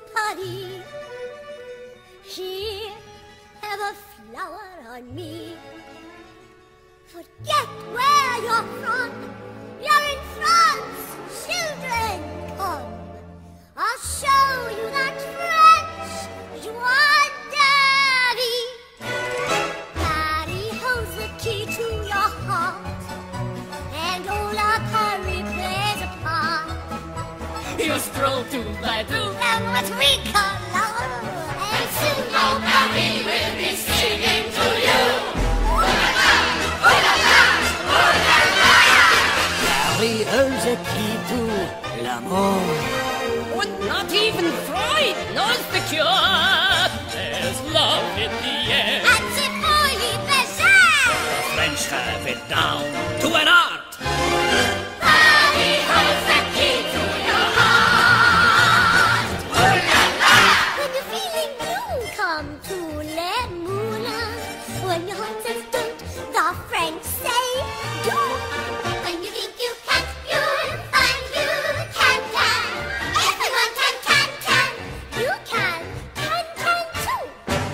Paris. Here, have a flower on me. Forget where you're from. You're in France. Children, come. I'll show you that French joie de vie. Paris holds the key to your heart, and all our Paris plays a part. You stroll to Badoo, And what we call love, and soon all Paris will be singing to you. Paris holds the key to l'amour. And not even Freud knows the cure. There's love in the air. and c'est folie bizarre. The French have it down to an art. Paris holds the key to your heart. When you're feeling blue, come to Les Moulins. When your heart says don't, the French say do. When you think you can't, you'll find you can. Everyone can. You can too.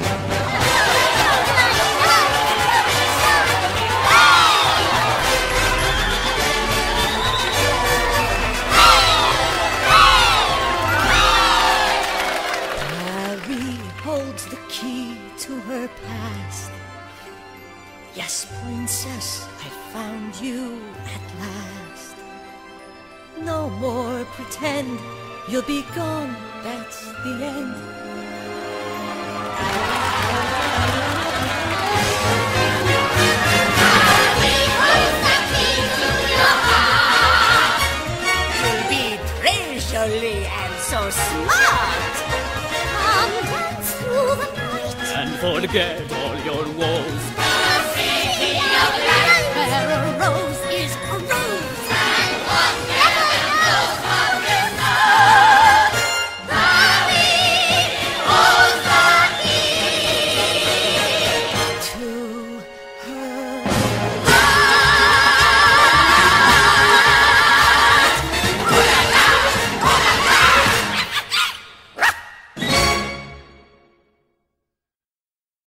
Paris holds the key to her past. Yes, princess, I found you at last. No more pretend you'll be gone, that's the end. You'll be très jolie and so smart. Come dance through the night. And forget all your woes.